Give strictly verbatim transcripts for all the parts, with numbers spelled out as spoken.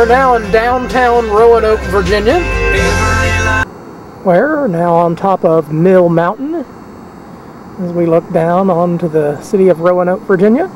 now in downtown Roanoke, Virginia. We're now on top of Mill Mountain as we look down onto the city of Roanoke, Virginia.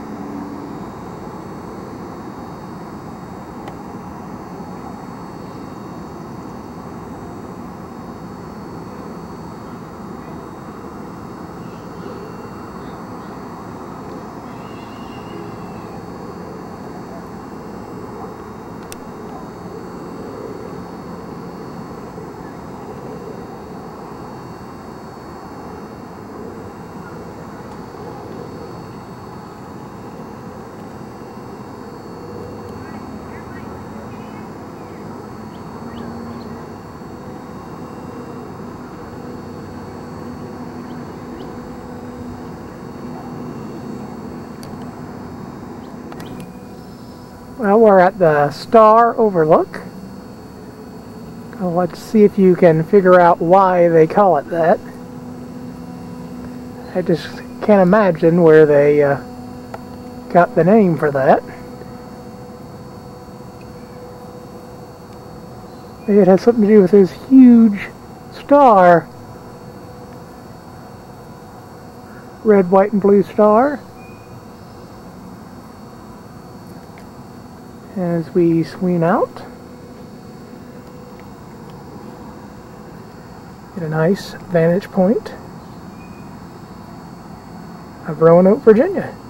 Well, we're at the Star Overlook. I'll let's see if you can figure out why they call it that. I just can't imagine where they uh, got the name for that. Maybe it has something to do with this huge star. Red, white, and blue star. As we swing out, get a nice vantage point of Roanoke, Virginia.